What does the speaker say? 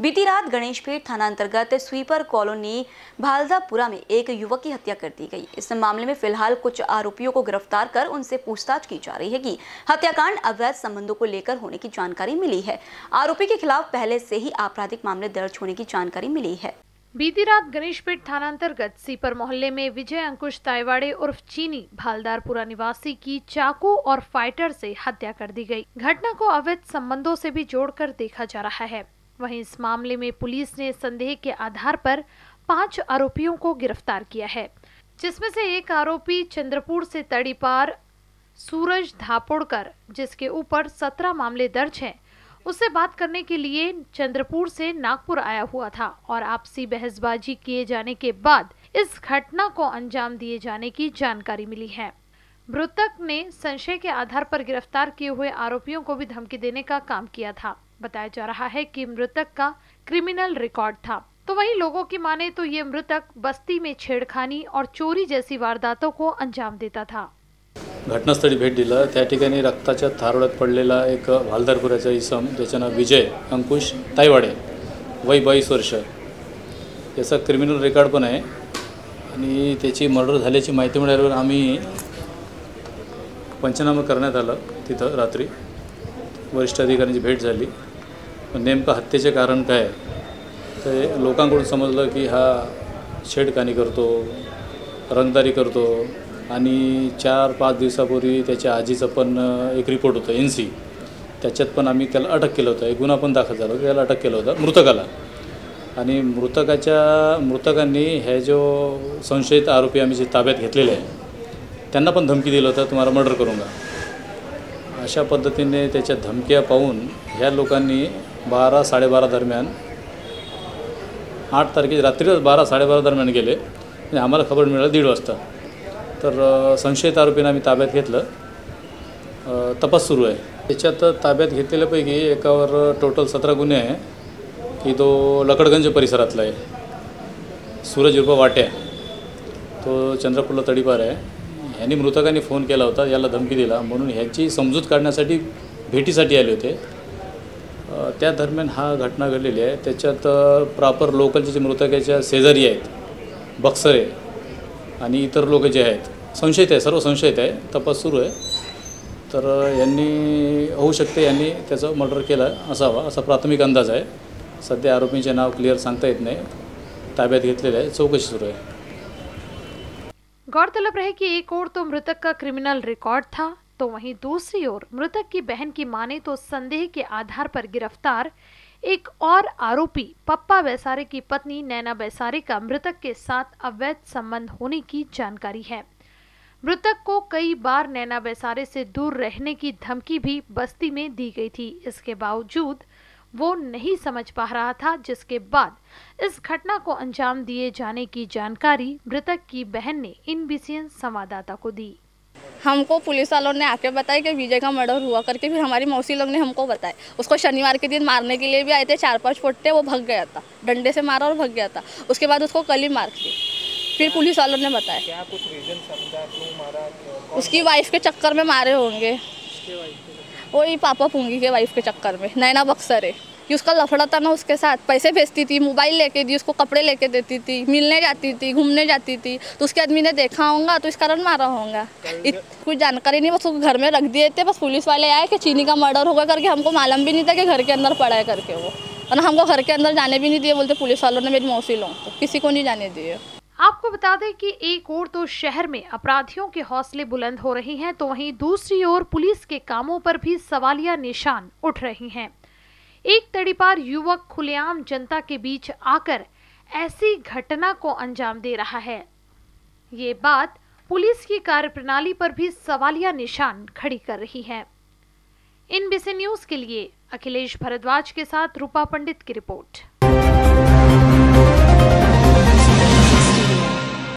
बीती रात गणेशपेट थाना अंतर्गत स्वीपर कॉलोनी भालदापुरा में एक युवक की हत्या कर दी गई। इस मामले में फिलहाल कुछ आरोपियों को गिरफ्तार कर उनसे पूछताछ की जा रही है कि हत्याकांड अवैध संबंधों को लेकर होने की जानकारी मिली है। आरोपी के खिलाफ पहले से ही आपराधिक मामले दर्ज होने की जानकारी मिली है। बीती रात गणेशपेट थाना अंतर्गत सीपर मोहल्ले में विजय अंकुश ताइवाड़े उर्फ चीनी भालदारपुरा निवासी की चाकू और फाइटर से हत्या कर दी गई। घटना को अवैध संबंधों से भी जोड़कर देखा जा रहा है। वहीं इस मामले में पुलिस ने संदेह के आधार पर 5 आरोपियों को गिरफ्तार किया है, जिसमें से एक आरोपी चंद्रपुर से तड़ीपार सूरज धापोड़कर, जिसके ऊपर 17 मामले दर्ज हैं, उससे बात करने के लिए चंद्रपुर से नागपुर आया हुआ था और आपसी बहसबाजी किए जाने के बाद इस घटना को अंजाम दिए जाने की जानकारी मिली है। मृतक ने संशय के आधार पर गिरफ्तार किए हुए आरोपियों को भी धमकी देने का काम किया था। बताया जा रहा है कि मृतक का क्रिमिनल रिकॉर्ड था। तो वहीं लोगों की माने तो ये मृतक बस्ती में छेड़खानी और चोरी जैसी वारदातों को अंजाम देता था। घटनास्थळी भेट दिला, त्या ठिकाणी रक्ताच्या थारोळ्यात पडलेला एक भालदारपुराचा इसम, त्याचं नाव विजय अंकुश ताईवाडे, वय 22 वर्ष, याचा क्रिमिनल रेकॉर्ड पण आहे आणि त्याची मर्डर झाल्याची माहिती मिळाल्यावर आम्ही पंचनामा करण्यात आलं। तिथं रात्री वरिष्ठ अधिकाऱ्यांची भेट झाली। नेमकं हत्येचे कारण काय ते लोकांकडून समजलं की हा छेडखानी करतो, रंगदारी करतो आणि 4-5 दिवसापूर्वी त्याच्या आजीचा पण एक रिपोर्ट होता NC, त्याच्यात पण आम्ही त्याला अटक केलं होतं। एक गुन्हा पण दाखल झाला, त्याला अटक केलं होतं मृतकाला। आणि मृतकांनी हे जो संशयित आरोपी आम्ही जे ताब्यात घेतलेले आहे त्यांना पण धमकी दिलं होतं, तुम्हाला मर्डर करूंगा। अशा पद्धतीने त्याच्या धमक्या पाहून ह्या लोकांनी 12-12:30 दरम्यान 8 तारखेच्या रात्री 12-12:30 दरम्यान गेले आणि आम्हाला खबर मिळाली 1:30 वाजता। तर संशयित आरोपींना आम्ही ताब्यात घेतलं, तपास सुरू आहे। त्याच्यात ताब्यात घेतलेल्यापैकी एकावर टोटल 17 गुन्हे आहे की तो लकडगंज परिसरातला आहे। सूरज उर्फ वाट्या, तो चंद्रपूरला तडीपार आहे। ह्यांनी मृतकांनी फोन केला होता, याला धमकी दिला म्हणून ह्याची समजूत काढण्यासाठी भेटीसाठी आले होते। त्या दरम्यान हा घटना घडलेली आहे। त्याच्यात प्रॉपर लोकलचे जे मृतकाच्या शेजारी आहेत, बक्सरे आणि इतर लोक जे आहेत संशयित आहे, सर्व संशयित आहे, तपास सुरू आहे। तर यांनी होऊ शकते यांनी त्याचं मर्डर केलं असावा असा प्राथमिक अंदाज आहे। सध्या आरोपींचे नाव क्लिअर सांगता येत नाही, ताब्यात घेतलेले आहे, चौकशी सुरू आहे। गौरतलब रहे कि एक ओर तो मृतक का क्रिमिनल रिकॉर्ड था, तो वहीं दूसरी ओर मृतक की बहन की माने तो संदेह के आधार पर गिरफ्तार एक और आरोपी पप्पा बैसारे की पत्नी नैना बैसारे का मृतक के साथ अवैध संबंध होने की जानकारी है। मृतक को कई बार नैना बैसारे से दूर रहने की धमकी भी बस्ती में दी गई थी। इसके बावजूद वो नहीं समझ पा रहा था, जिसके बाद इस घटना को अंजाम दिए जाने की जानकारी मृतक की बहन ने INBCN संवाददाता को दी। हमको पुलिस वालों ने आके बताया कि विजय का मर्डर हुआ करके, फिर हमारी मौसी लोग ने हमको बताया। उसको शनिवार के दिन मारने के लिए भी आए थे, 4-5 फोटे, वो भाग गया था, डंडे से मारा और भाग गया था। उसके बाद उसको कल ही मार दी। फिर पुलिस वालों ने बताया क्या कुछ रीजन समझा क्यों मारा? उसकी वाइफ के चक्कर में मारे होंगे, वही पापा पूंगी के वाइफ के चक्कर में। नैना बक्सर है कि उसका लफड़ा था ना, उसके साथ पैसे भेजती थी, मोबाइल लेके दी, उसको कपड़े लेके देती थी, मिलने जाती थी, घूमने जाती थी, तो उसके आदमी ने देखा होगा तो इस कारण मारा होगा। कुछ जानकारी नहीं, बस उसको घर में रख दिए थे। बस पुलिस वाले आए कि चीनी का मर्डर होगा करके, हमको मालूम भी नहीं था कि घर के अंदर पड़ा है करके वो, और हमको घर के अंदर जाने भी नहीं दिए। बोलते पुलिस वालों ने मेरी मौसी लोग को, किसी को नहीं जाने दिए। आपको बता दें कि एक ओर तो शहर में अपराधियों के हौसले बुलंद हो रही हैं, तो वहीं दूसरी ओर पुलिस के कामों पर भी सवालिया निशान उठ रही हैं। एक तड़ीपार युवक खुलेआम जनता के बीच आकर ऐसी घटना को अंजाम दे रहा है। ये बात पुलिस की कार्यप्रणाली पर भी सवालिया निशान खड़ी कर रही है। INBCN न्यूज के लिए अखिलेश भारद्वाज के साथ रूपा पंडित की रिपोर्ट।